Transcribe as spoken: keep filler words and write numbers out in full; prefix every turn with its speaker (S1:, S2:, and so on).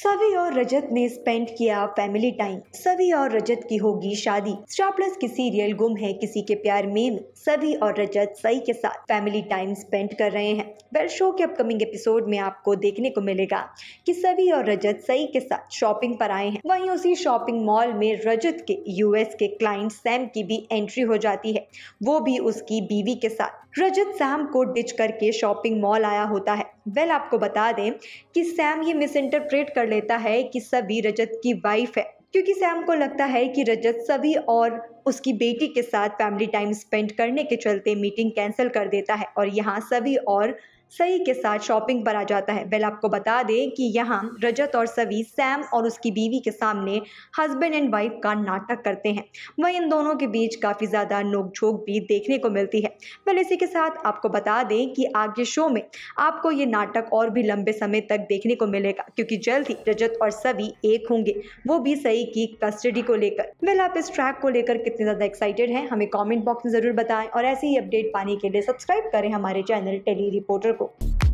S1: सभी और रजत ने स्पेंड किया फैमिली टाइम। सभी और रजत की होगी शादी। स्टार प्लस की सीरियल गुम है किसी के प्यार में सभी और रजत सई के साथ फैमिली टाइम स्पेंड कर रहे हैं। वेल, शो के अपकमिंग एपिसोड में आपको देखने को मिलेगा कि सभी और रजत सई के साथ शॉपिंग पर आए हैं। वहीं उसी शॉपिंग मॉल में रजत के यूएस के क्लाइंट सैम की भी एंट्री हो जाती है, वो भी उसकी बीवी के साथ। रजत सैम को डिच करके शॉपिंग मॉल आया होता है। वेल, आपको बता दें कि सैम ये मिस इंटरप्रेट कर लेता है कि सभी रजत की वाइफ है, क्योंकि सैम को लगता है कि रजत सभी और उसकी बेटी के साथ फैमिली टाइम स्पेंड करने के चलते मीटिंग कैंसिल कर देता है और यहाँ सभी और सई के साथ शॉपिंग पर आ जाता है। वेल, आपको बता दें कि यहाँ रजत और सभी सैम और उसकी बीवी के सामने हस्बैंड एंड वाइफ का नाटक करते हैं। वहीं इन दोनों के बीच काफ़ी ज़्यादा नोकझोंक भी देखने को मिलती है। वेल, इसी के साथ आपको बता दें कि आगे शो में आपको ये नाटक और भी लंबे समय तक देखने को मिलेगा, क्योंकि जल्द ही रजत और सभी एक होंगे, वो भी सई की कस्टडी को लेकर। वेल, आप इस ट्रैक को लेकर कितने ज़्यादा एक्साइटेड हैं हमें कॉमेंट बॉक्स में ज़रूर बताएं और ऐसे ही अपडेट पाने के लिए सब्सक्राइब करें हमारे चैनल टेली रिपोर्टर को।